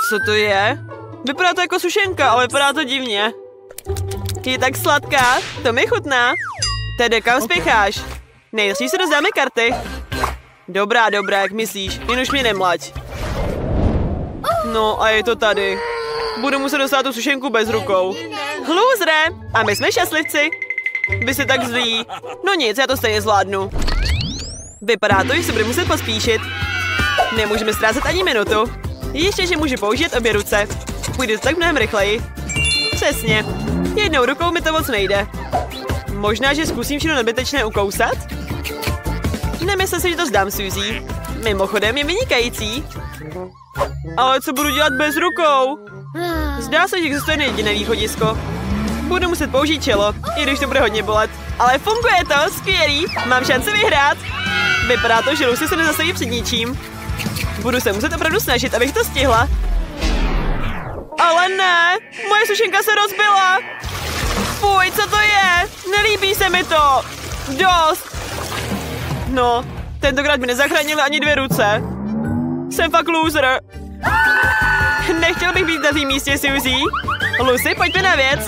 Co to je? Vypadá to jako sušenka, ale vypadá to divně. Je tak sladká, to mi chutná. Tedy kam spěcháš? Nejdřív se dozdáme karty. Dobrá, jak myslíš, jen už mě nemlaď. No a je to tady. Budu muset dostat tu sušenku bez rukou. Hlůzre, a my jsme šťastlivci. Vy jste tak zlí. No nic, já to stejně zvládnu. Vypadá to, že se bude muset pospíšit. Nemůžeme ztrácet ani minutu. Ještě, že můžu použít obě ruce. Půjde to tak mnohem rychleji. Přesně. Jednou rukou mi to moc nejde. Možná, že zkusím všechno nadbytečné ukousat? Nemyslím si, že to zdám, Suzy. Mimochodem je vynikající. Ale co budu dělat bez rukou? Zdá se, že existuje jediné východisko. Budu muset použít čelo, i když to bude hodně bolet. Ale funguje to, skvělý. Mám šanci vyhrát. Vypadá to, že Lucy se nezastaví před ničím. Budu se muset opravdu snažit, abych to stihla. Ale ne, moje sušenka se rozbila. Fuj, co to je? Nelíbí se mi to. Dost. No, tentokrát mi nezachránili ani dvě ruce. Jsem fakt loser. Nechtěl bych být na tým místě, Suzy. Lucy, pojďme na věc.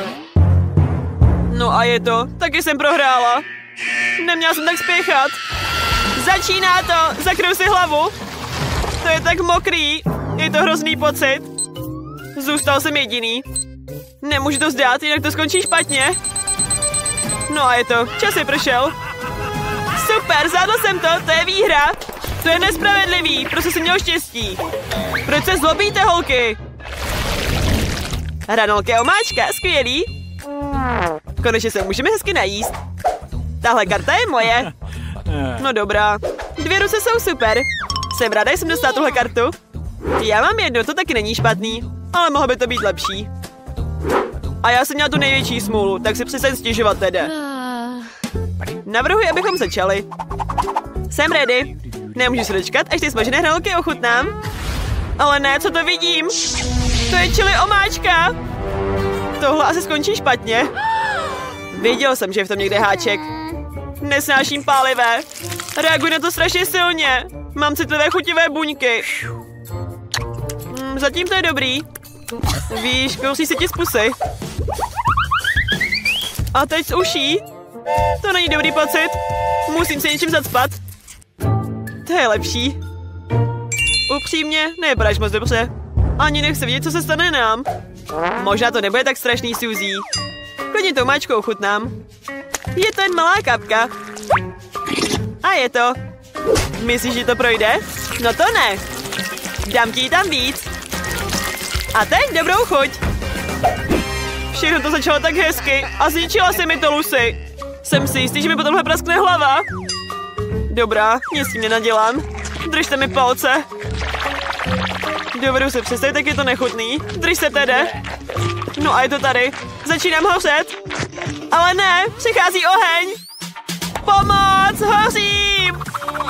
No a je to, taky jsem prohrála. Neměla jsem tak spěchat. Začíná to, zakryju si hlavu. To je tak mokrý, je to hrozný pocit. Zůstal jsem jediný. Nemůžu to zdát, jinak to skončí špatně. No a je to, čas je prošel. Super, zvládl jsem to je výhra. To je nespravedlivý, prostě jsem měl štěstí. Proč se zlobíte, holky? Hranolky a omáčka, skvělý. Konečně se můžeme hezky najíst. Tahle karta je moje. No dobrá, dvě ruce jsou super. Jsem ráda, že jsem dostala tuhle kartu. Já mám jedno, to taky není špatný. Ale mohlo by to být lepší. A já jsem měla tu největší smůlu, tak si přestaň stěžovat tedy. Navrhuji, abychom začali. Jsem ready. Nemůžu se dočkat, až ty smažené hranolky ochutnám. Ale ne, co to vidím? To je chili omáčka. Tohle asi skončí špatně. Věděl jsem, že je v tom někde háček. Nesnáším pálivé. Reaguji na to strašně silně. Mám citlivé chutivé buňky. Zatím to je dobrý. Víš, kousí se ti z pusy. A teď z uší. To není dobrý pocit. Musím se něčím zacpat. To je lepší. Upřímně, nevypadáš moc dobře. Ani nechci vidět, co se stane nám. Možná to nebude tak strašný, Suzy. Klidně tou máčkou chutnám. Je to jen malá kapka. A je to. Myslíš, že to projde? No to ne. Dám ti tam víc. A teď dobrou chuť. Všechno to začalo tak hezky a zničila se mi to, Lucy. Jsem si jistý, že mi potom praskne hlava. Dobrá, nic s tím nenadělám. Držte mi palce. Dovedu se představit, tak je to nechutný. Drž se tedy. No a je to tady. Začínám hořet. Ale ne, přichází oheň. Pomoc, hořím.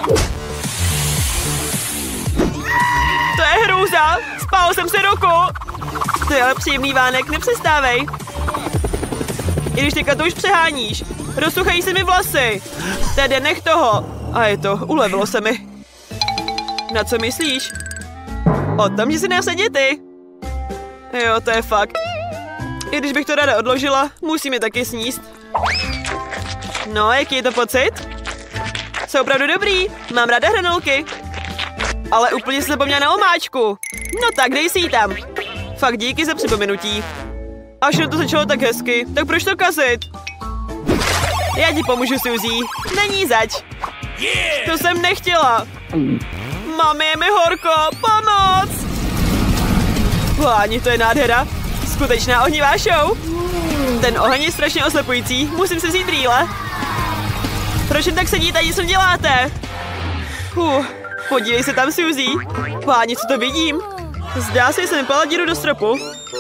To je hrůza. Spálil jsem si ruku. To je ale příjemný vánek, nepřestávej. I když teďka to už přeháníš. Rozsuchají se mi vlasy. Tedy nech toho. A je to, ulevilo se mi. Na co myslíš? O tom, že si nasadě ty. Jo, to je fakt. I když bych to ráda odložila, musím je taky sníst. No, jaký je to pocit? Jsou opravdu dobrý, mám ráda hranolky. Ale úplně se zapomněla na omáčku. No tak, dej si ji tam. Fakt díky za připomenutí. Až na to začalo tak hezky, tak proč to kazit? Já ti pomůžu, Suzy. Není zač. To jsem nechtěla. Mami, je mi horko, pomoc! Páni, to je nádhera. Skutečná ohnivá show. Ten oheň je strašně oslepující, musím si vzít brýle. Proč jen tak sedíte a nic děláte? Podívej se tam, Suzy. Páni, co to vidím? Zdá se, že jsem vypala díru do stropu.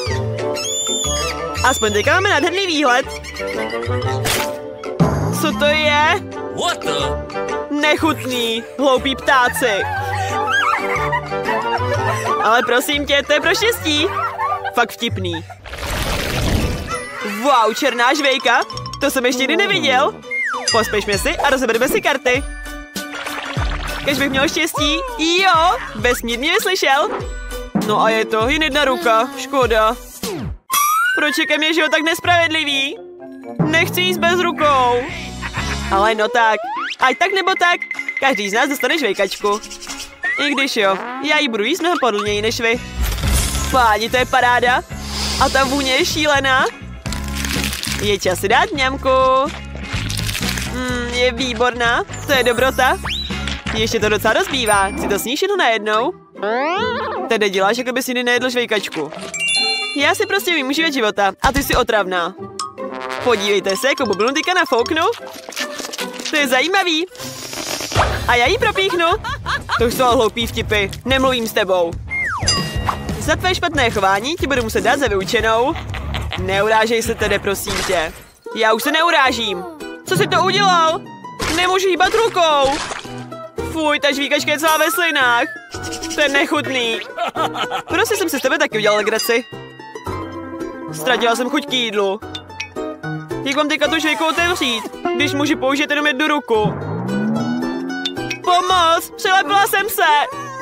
Aspoň teďka máme nádherný výhled. Co to je? Nechutný, hloupí ptáci. Ale prosím tě, to je pro štěstí. Fakt vtipný. Wow, černá žvejka. To jsem ještě nikdy neviděl. Pospěšme si a rozebereme si karty. Kež bych měl štěstí. Jo, vesmír mě slyšel. No a je to jen jedna ruka, škoda. Proč je ke mně život tak nespravedlivý? Nechci jíst bez rukou. Ale no tak, ať tak nebo tak, každý z nás dostane žvejkačku. I když jo, já ji budu jíst mnohem podlněji než vy. Páni, to je paráda. A ta vůně je šílená. Je čas si dát mňamku. Je výborná, to je dobrota. Ještě to docela rozbývá, si to sníš jenom najednou. Tedy děláš, jako bys jiný nejedl žvejkačku. Já si prostě umím užívat života a ty jsi otravná. Podívejte se, jako bubluntika nafouknu. To je zajímavý. A já ji propíchnu. To jsou hloupý vtipy, nemluvím s tebou. Za tvé špatné chování ti budu muset dát za vyučenou. Neurážej se tedy, prosím tě. Já už se neurážím. Co jsi to udělal? Nemůžu hýbat rukou. Fuj, ta žvíkačka je celá ve slinách. To je nechutný. Prostě jsem si s tebe taky udělal legraci. Ztratila jsem chuť k jídlu. Jak mám teďka tu žvejku otevřít, když můžu použít jenom jednu ruku? Pomoc! Přilepila jsem se!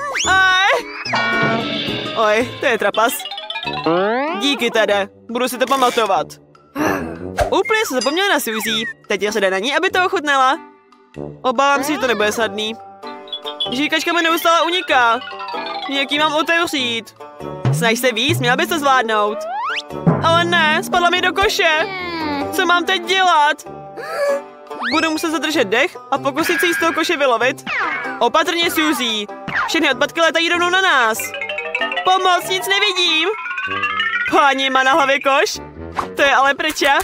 Oj, to je trapas. Díky tedy, budu si to pamatovat. Úplně jsem zapomněla na Suzy. Teď já se jde na ní, aby to ochutnala. Obávám se, že to nebude snadný. Žvíkačka mi neustále uniká. Jak ji mám otevřít? Snaž se víc, měla bys to zvládnout. Ale ne, spadla mi do koše. Co mám teď dělat? Budu muset zadržet dech a pokusit se jí z toho koše vylovit. Opatrně, Suzy. Všechny odpadky letají rovnou na nás. Pomoc, nic nevidím. Páni, má na hlavě koš. To je ale prča.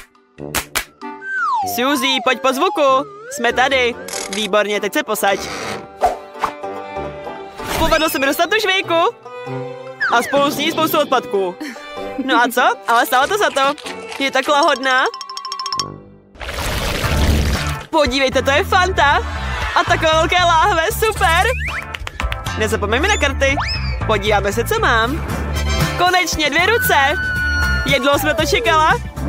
Suzy, pojď po zvuku. Jsme tady. Výborně, teď se posaď. Povedlo se mi dostat tu žvejku. A spolu s ní spoustu odpadků. No a co? Ale stálo to za to. Je tak lahodná. Podívejte, to je Fanta. A takové velké láhve, super. Nezapomeňme na karty. Podíváme se, co mám. Konečně 2 ruce. Jak dlouho jsme to čekala?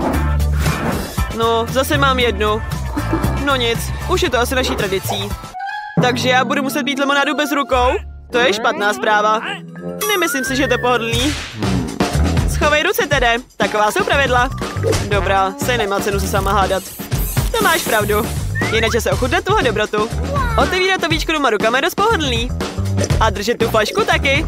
No, zase mám jednu. No nic, už je to asi naší tradicí. Takže já budu muset pít limonádu bez rukou? To je špatná zpráva. Nemyslím si, že je to pohodlný. Schovej ruce tedy, taková jsou pravidla. Dobrá, se nemá cenu se sama hádat. To máš pravdu. Jinak se ochutnat tuhle dobrotu. Otevírat to víčko doma rukama je dost pohodlný. A držet tu flašku taky.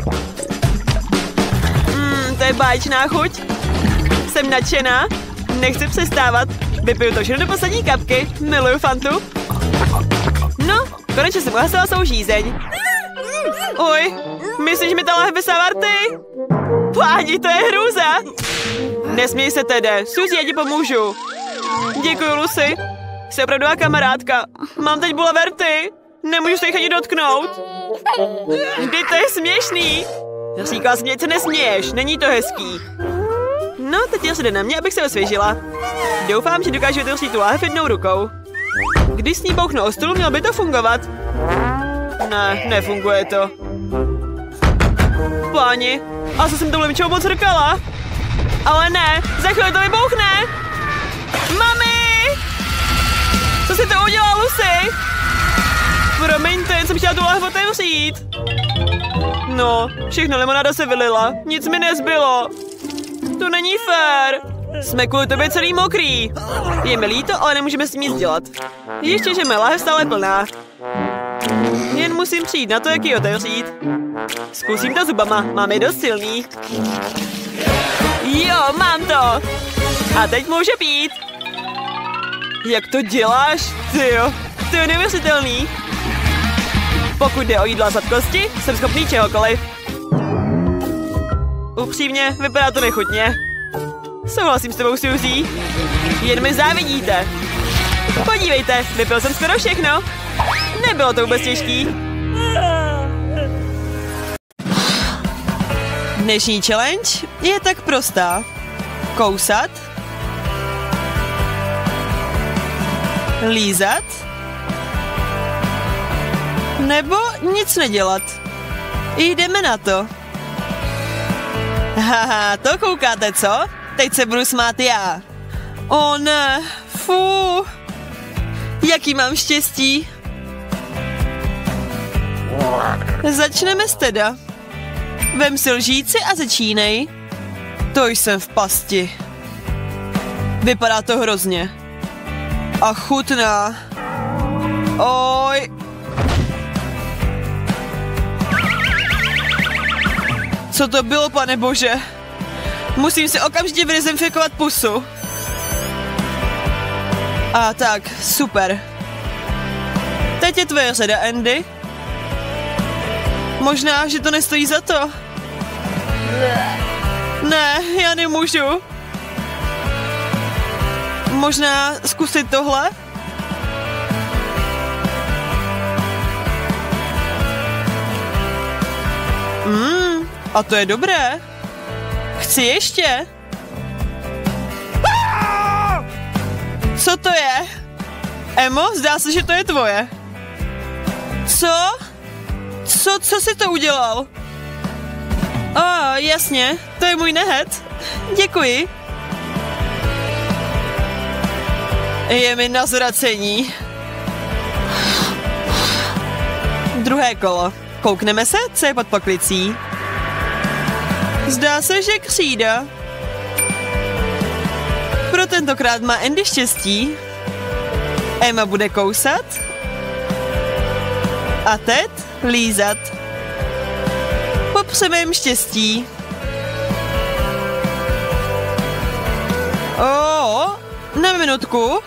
To je báječná chuť. Jsem nadšená. Nechci přestávat. Vypiju to všechno do poslední kapky. Miluju Fantu. No, konečně jsem uhasila svou žízeň. Oj, myslíš mi ta lahve savarty? Páni, to je hrůza. Nesměj se tedy, Suzy, já ti pomůžu. Děkuji, Lucy. Jsi opravdová kamarádka. Mám teď bulaverty. Nemůžu se jich ani dotknout. Vždyť to je směšný. Říkala jsem, že se nesměješ, není to hezký. No, teď se jde na mě, abych se osvěžila. Doufám, že dokážu otevřít tu láhev jednou rukou. Když s ní bouchnu o stůl, mělo by to fungovat. Ne, nefunguje to. Páni, asi jsem tohle něčeho moc hrkala. Ale ne, za chvíli to vybouchne. Mami! Co jsi to udělala, Lucy? Promiňte, jen jsem chtěla tu láhev otevřít. No, všechno limonáda se vylila, nic mi nezbylo. To není fér. Jsme kvůli tobě celý mokrý. Je mi líto, ale nemůžeme s tím nic dělat. Ještě, že mé láhev stále plná. Jen musím přijít na to, jak ji otevřít. Zkusím to zubama, mám je dost silný. Jo, mám to. A teď může pít. Jak to děláš? Tyjo, to je neuvěřitelný. Pokud jde o jídla a sladkosti, jsem schopný čehokoliv. Upřímně, vypadá to nechutně. Souhlasím s tebou, Suzy. Jen mi závidíte. Podívejte, vypil jsem skoro všechno. Nebylo to vůbec těžký. Dnešní challenge je tak prostá. Kousat. Lízat. Nebo nic nedělat. Jdeme na to. Haha, to koukáte, co? Teď se budu smát já. O ne, fú. Jaký mám štěstí. Začneme s teda. Vem si lžíci a začínej. To jsem v pasti. Vypadá to hrozně. A chutná. Oj. Co to bylo, pane bože? Musím si okamžitě vydezinfikovat pusu. A tak, super. Teď je tvoje řada, Andy. Možná, že to nestojí za to. Ne, já nemůžu. Možná zkusit tohle? A to je dobré. Chci ještě. Co to je? Emo, zdá se, že to je tvoje. Co? Co jsi to udělal? Jasně, to je můj nehet. Děkuji. Je mi na zvracení. Druhé kolo. Koukneme se, co je pod poklicí. Zdá se, že křída. Pro tentokrát má Andy štěstí. Emma bude kousat. A Ted lízat. Popřeme jim štěstí. Na minutku.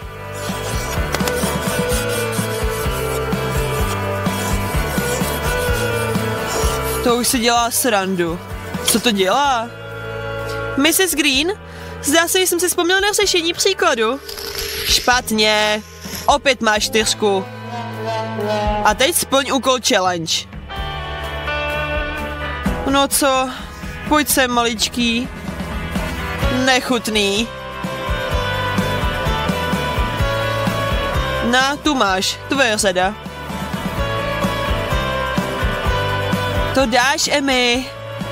To už si dělá srandu. Co to dělá? Mrs. Green? Zdá se, že jsem si vzpomněl na řešení příkladu. Špatně. Opět máš 4. A teď splň úkol challenge. No co? Pojď sem, maličký. Nechutný. Tu máš, tvoje řada. To dáš, Emmy.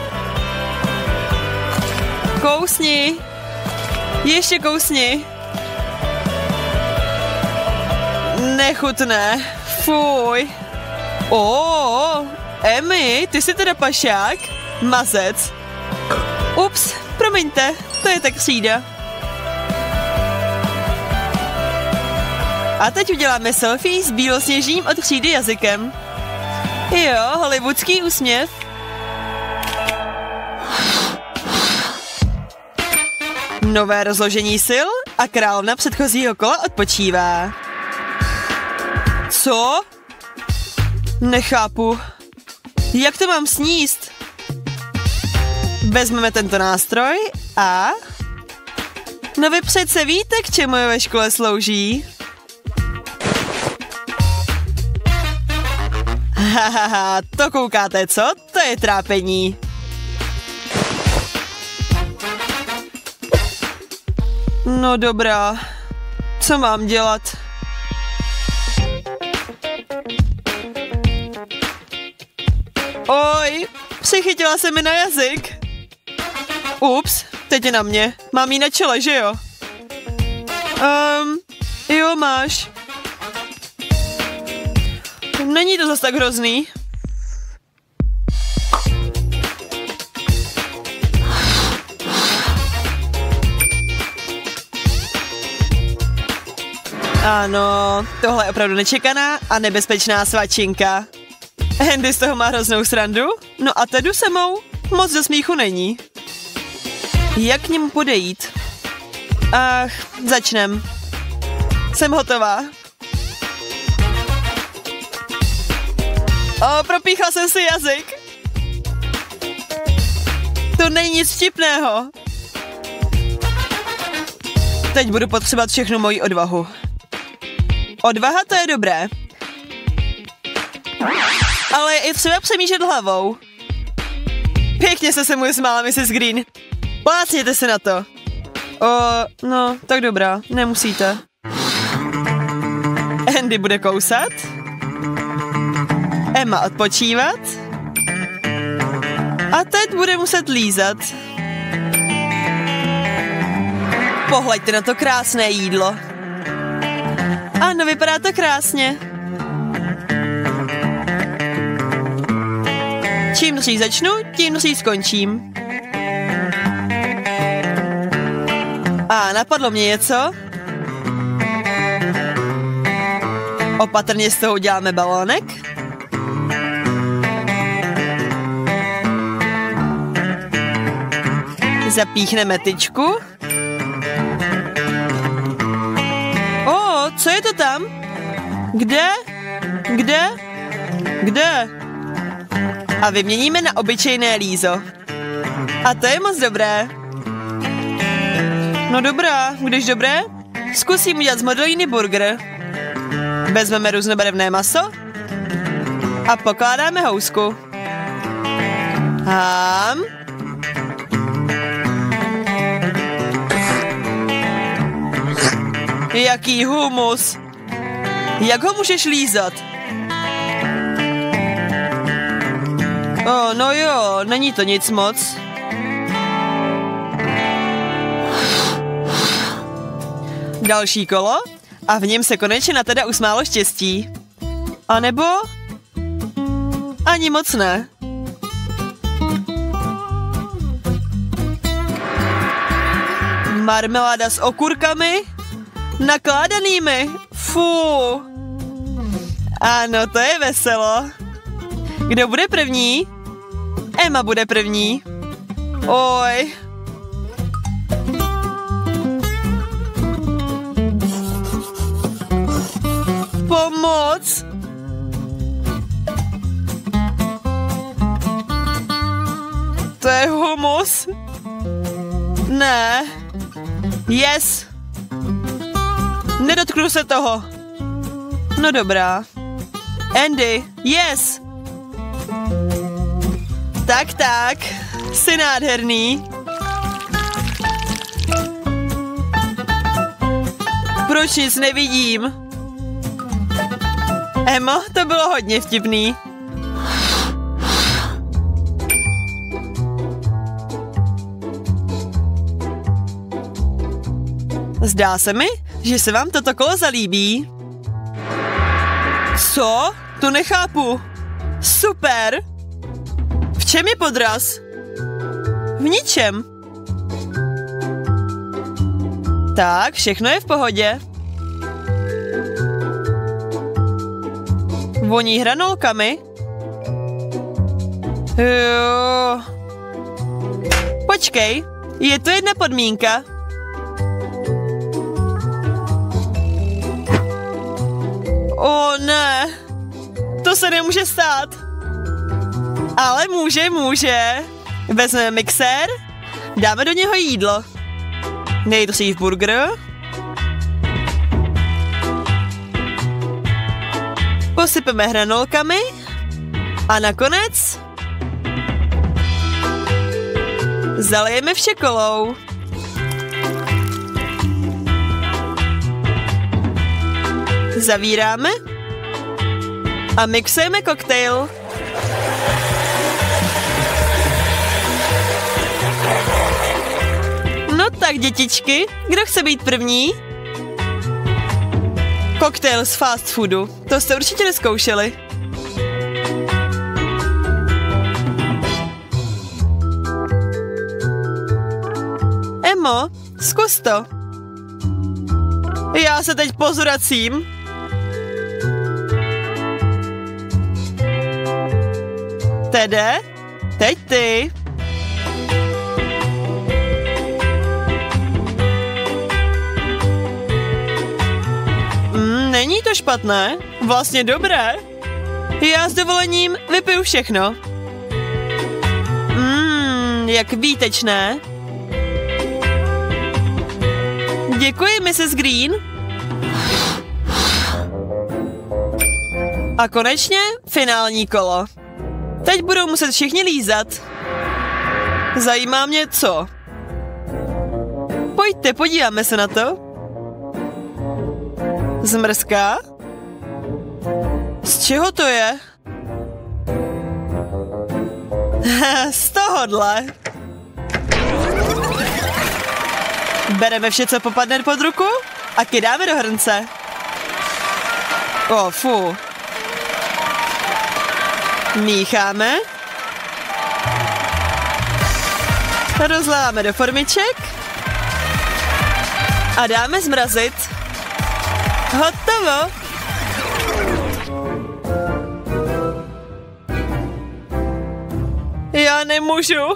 Kousni. Ještě kousni. Nechutné. Fuj. Emmy, ty jsi teda pašák? Mazec. Ups, promiňte, to je tak křída. A teď uděláme selfie s bílosněžným od křídy jazykem. Jo, hollywoodský úsměv. Nové rozložení sil a královna předchozího kola odpočívá. Co? Nechápu. Jak to mám sníst? Vezmeme tento nástroj a... No vy přece víte, k čemu je ve škole slouží. Hahaha, to koukáte, co? To je trápení. No dobrá, co mám dělat? Oj, přichytila se mi na jazyk. Ups, teď je na mě. Mám jí na čele, že jo? Jo, máš. Není to zas tak hrozný. Ano, tohle je opravdu nečekaná a nebezpečná svačinka. Andy z toho má hroznou srandu, no a Tedu se mou moc do smíchu není. Jak k němu podejít? Ach, začnem. Jsem hotová. Propíchla jsem si jazyk. To není nic vtipného. Teď budu potřebovat všechnu moji odvahu. Odvaha, to je dobré. Ale je třeba přemýšlet hlavou. Pěkně se mu smála, Mrs. Green. Plácněte se na to. No, tak dobrá, nemusíte. Andy bude kousat. Emma odpočívat. A Ted bude muset lízat. Pohleďte na to krásné jídlo. Ano, vypadá to krásně. Čím dřív začnu, tímto si skončím. A napadlo mě něco. Opatrně z toho uděláme balónek. Zapíchneme tyčku. Co je to tam? Kde? A vyměníme na obyčejné lízo. A to je moc dobré. No dobrá, když dobré, zkusím udělat z modelíny burger. Vezmeme různobarevné maso a pokládáme housku. Hám. Jaký humus. Jak ho můžeš lízat? No jo, není to nic moc. Další kolo a v něm se konečně na teda usmálo štěstí. A nebo? Ani moc ne. Marmeláda s okurkami? Nakládanými. Fú. Ano, to je veselo. Kdo bude první? Emma bude první. Oj. Pomoc. To je humus. Ne. Yes. Nedotknu se toho. No dobrá. Andy, yes. Tak, jsi nádherný. Proč nic nevidím? Emma, to bylo hodně vtipný. Zdá se mi, že se vám toto kolo zalíbí. Co? To nechápu. Super. V čem je podraz? V ničem. Tak, všechno je v pohodě. Voní hranolkami. Jo. Počkej, je tu jedna podmínka. Ne, to se nemůže stát. Ale může. Vezmeme mixér, dáme do něho jídlo. Dej to si v burger. Posypeme hranolkami. A nakonec zalijeme vše kolou. Zavíráme a mixujeme koktejl. No tak, dětičky, kdo chce být první? Koktejl z fast foodu, to jste určitě nezkoušeli. Emo, zkus to. Já se teď pozvracím. Tede, teď ty. Není to špatné, vlastně dobré. Já s dovolením vypiju všechno. Jak výtečné. Děkuji, Mrs. Green. A konečně finální kolo. Teď budou muset všichni lízat. Zajímá mě co. Pojďte, podíváme se na to. Zmrzká? Z čeho to je? Z tohodle. Bereme vše, co popadne pod ruku a kydáme do hrnce. Mícháme. Rozléváme do formiček. A dáme zmrazit. Hotovo. Já nemůžu.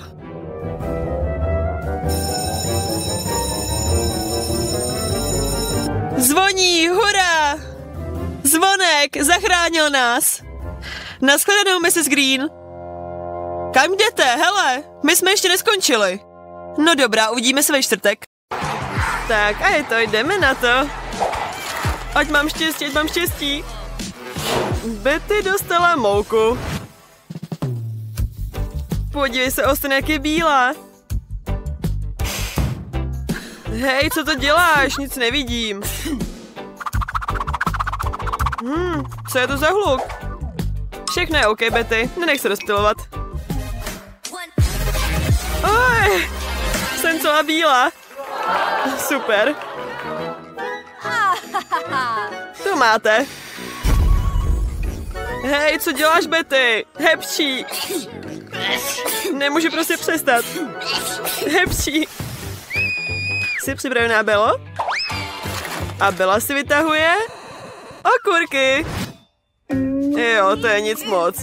Zvoní, hurá! Zvonek, zachránil nás. Naschledanou, Mrs. Green. Kam jdete, hele? My jsme ještě neskončili. No dobrá, uvidíme se ve čtvrtek. Tak a je to, jdeme na to. Ať mám štěstí, ať mám štěstí. Betty dostala mouku. Podívej se, Austin, jak je bílá. Hej, co to děláš? Nic nevidím. Co je to za hluk? Všechno je OK, Betty. Nenech se rozptylovat. Oj, jsem celá bílá. Super. To máte. Hej, co děláš, Betty? Hepčí. Nemůžu prostě přestat. Hepčí. Jsi připravená, Belo? A Bela si vytahuje okurky. Jo, to je nic moc.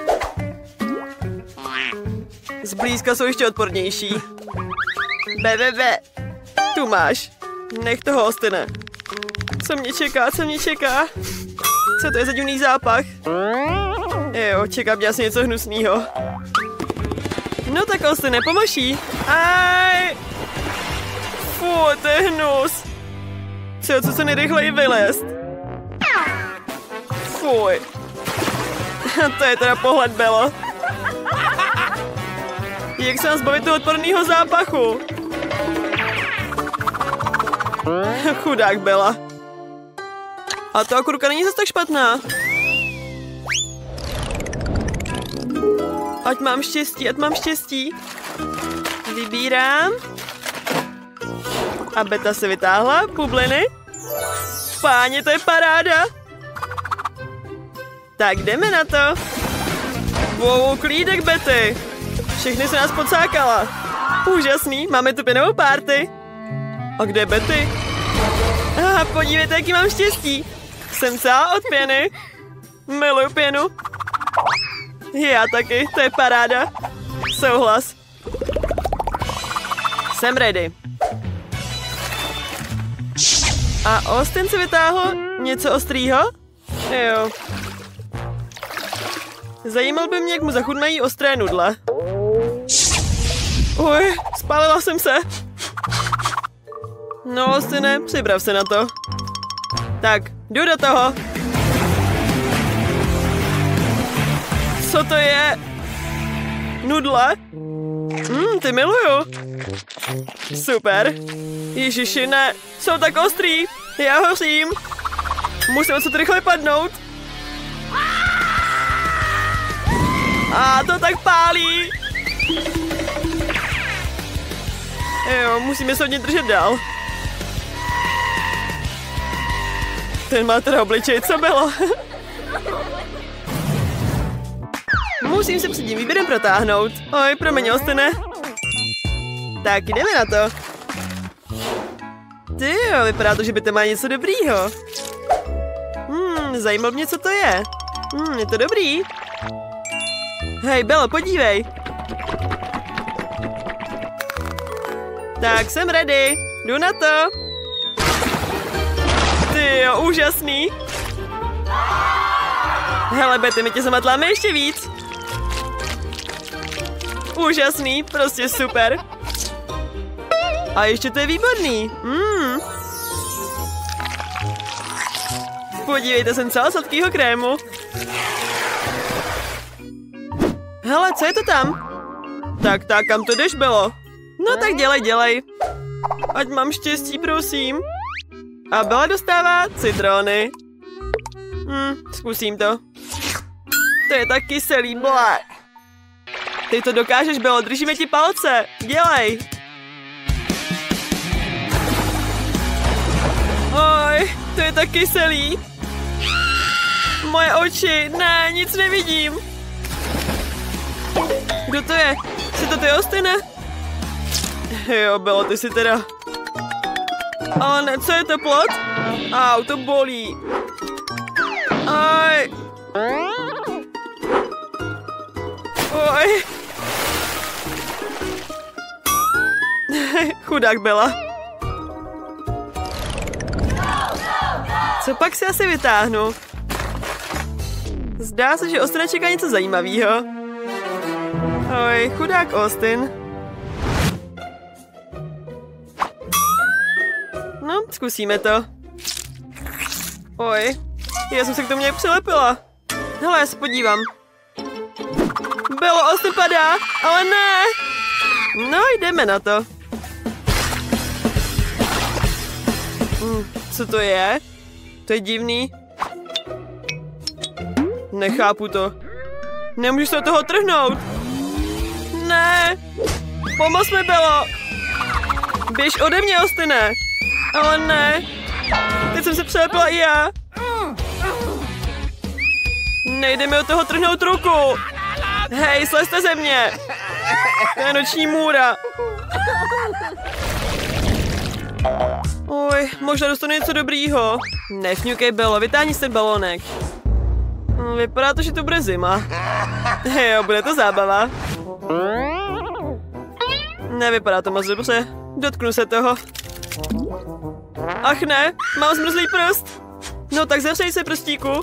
Zblízka jsou ještě odpornější. Be. Tu máš. Nech toho, Austine. Co mě čeká, co mě čeká? Co to je za divný zápach? Jo, čeká mě asi něco hnusného. No tak, Austine, pomoží. Aj! Fuh, to je hnus. Co se nejrychleji vylézt. Fuj. To je teda pohled, Belo. Jak se nás zbavit toho odporného zápachu? Chudák Bela. A ta okurka není zase tak špatná. Ať mám štěstí, ať mám štěstí. Vybírám. A Beta se vytáhla bubliny. Páně, to je paráda. Tak jdeme na to. Wow, klídek, Betty. Všechny se nás pocákala. Úžasný, máme tu pěnovou party. A kde je Betty? Podívejte, jaký mám štěstí. Jsem celá od pěny. Miluju pěnu. Já taky, to je paráda. Souhlas. Jsem ready. A Austin si vytáhl něco ostrýho? Jo. Zajímal by mě, jak mu zachutnají ostré nudle. Uj, spálila jsem se. No, Austine, připrav se na to. Tak, jdu do toho. Co to je? Nudle? Ty miluju. Super. Ježiši, ne, jsou tak ostrý. Já hořím. Musím se to rychle padnout. A to tak pálí. Jo, musíme se od něj držet dál. Ten má teda obličej, co bylo? Musím se před tím výběrem protáhnout. Oj, promiň, Austine. Tak, jdeme na to. Tyjo, vypadá to, že by to má něco dobrýho. Zajímalo mě, co to je. Je to dobrý. Hej, Belo, podívej. Tak, jsem ready. Jdu na to. Tyjo, úžasný. Hele, Betty, my tě zamatláme ještě víc. Úžasný, prostě super. A ještě to je výborný. Podívejte, jsem celá sladkýho krému. Hele, co je to tam? Tak, kam to jdeš, Belo? No tak dělej. Ať mám štěstí, prosím. A Bela dostává citrony. Zkusím to. To je tak kyselý, blé. Ty to dokážeš, Belo, držíme ti palce. Dělej. Oj, to je tak kyselý. Moje oči, ne, nic nevidím. Kdo to je? Jsi to ty, Austine? Jo, bylo ty si teda. Ale ne, co je to plot? Au, to bolí. Aj. Oj. Chudák Bella. Co pak si asi vytáhnu? Zdá se, že Austina čeká něco zajímavého. Oj, chudák Austin. No, zkusíme to. Oj, já jsem se k tomu nějak přilepila. Hele, já se podívám. Bello, Austin padá, ale ne. No, jdeme na to. Co to je? To je divný. Nechápu to. Nemůžu se od toho trhnout. Ne. Pomoz mi, Bello. Běž ode mě, Austine. Ale ne. Teď jsem se přilepila i já. Nejde mi od toho trhnout ruku. Hej, slezte ze mě. To je noční můra. Oj, možná dostanu něco dobrýho. Nefňukej, Bello, vytáhni si ten balónek. Vypadá to, že to bude zima. Jo, bude to zábava. Nevypadá to moc dobře. Dotknu se toho. Ach ne, mám zmrzlý prst. No tak zavřej se, prstíku.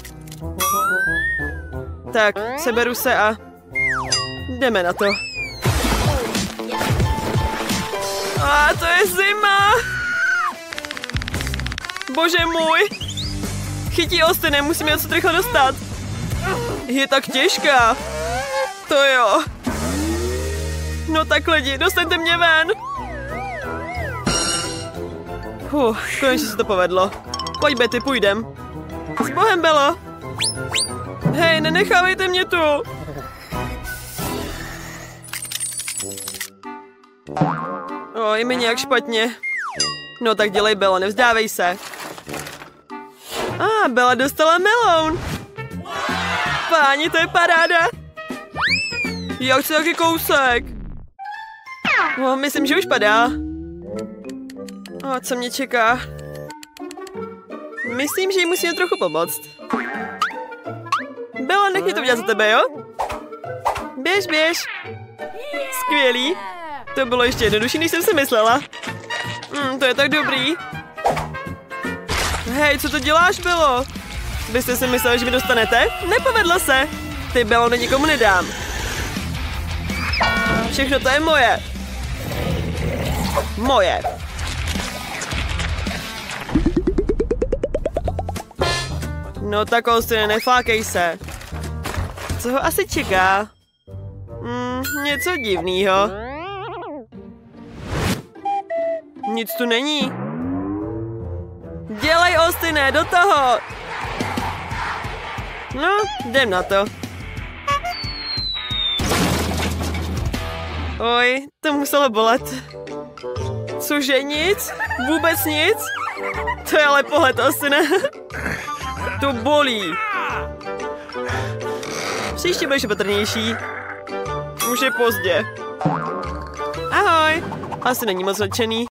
Tak, seberu se a jdeme na to. A to je zima. Bože můj. Chytí Austine, musíme něco rychle dostat. Je tak těžká. To jo. No tak lidi, dostaňte mě ven. Konečně se to povedlo. Pojď, Betty, půjdem. S Bohem, Bello. Hej, nenechávejte mě tu. Je mi nějak špatně. No tak dělej, Bello, nevzdávej se. Bella dostala meloun. Páni, to je paráda. Já chci taky kousek. Myslím, že už padá. Co mě čeká? Myslím, že jí musíme trochu pomoct. Bella, nech mě to udělat za tebe, jo? Běž, běž. Skvělý. To bylo ještě jednodušší, než jsem si myslela. To je tak dobrý. Hej, co to děláš, Bello? Byste si mysleli, že mi dostanete? Nepovedlo se. Ty, Bello, nikomu nedám. Všechno to je moje. Moje. No tak, Austine, neflákej se. Co ho asi čeká? Něco divného. Nic tu není. Dělej, Austine, do toho! No, jdem na to. Oj, to muselo bolet. Cože, nic? Vůbec nic? To je ale pohled, Austine. To bolí. Příště budeš opatrnější. Už je pozdě. Ahoj. Asi není moc nadšený.